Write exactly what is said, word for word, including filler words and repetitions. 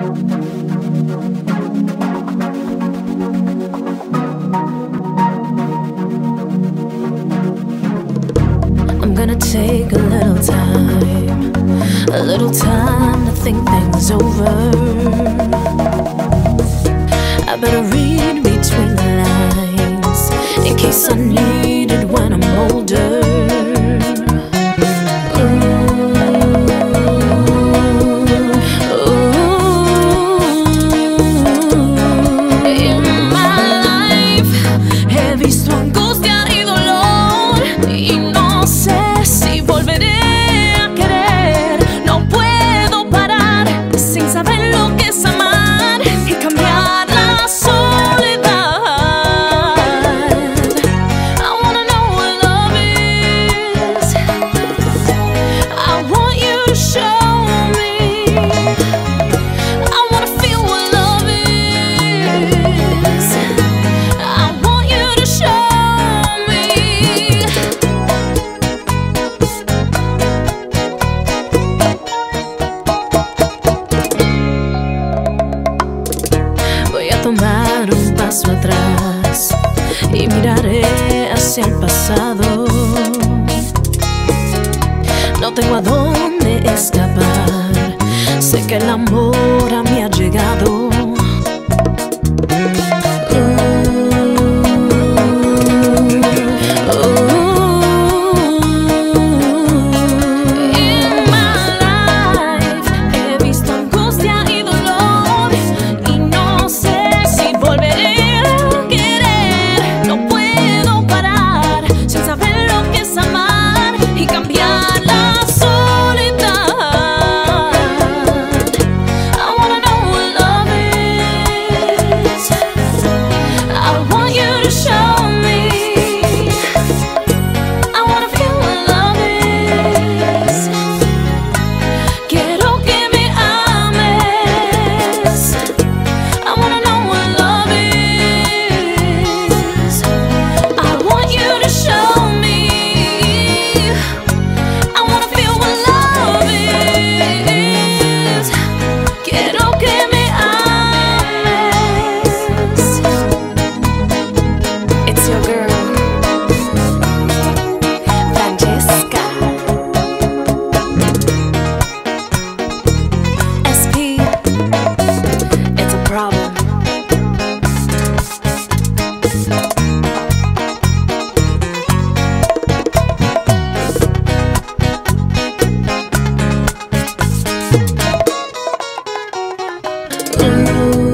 I'm gonna take a little time, a little time to think things over. I better read between the lines in case I need it when I'm older. Tomar un paso atrás y miraré hacia el pasado. No tengo a dónde escapar, sé que el amor a mí ha llegado. Ooh.